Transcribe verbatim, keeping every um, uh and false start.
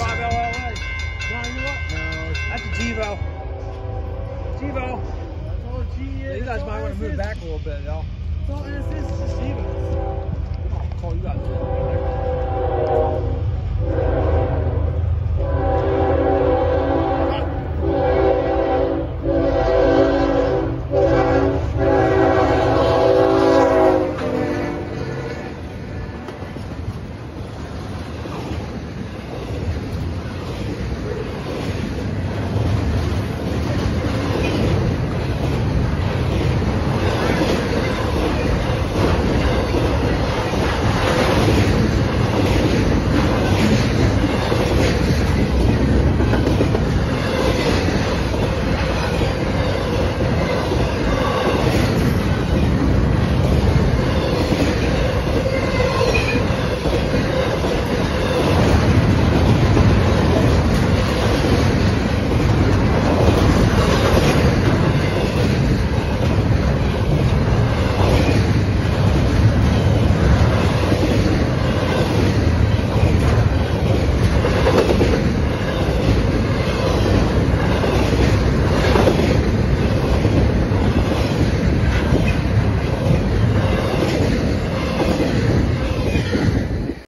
five L L A. No, you know what? No, that's a Gevo. Gevo. That's all G is. You guys might want to move back a little bit, y'all. That's all N S is, just Gevos.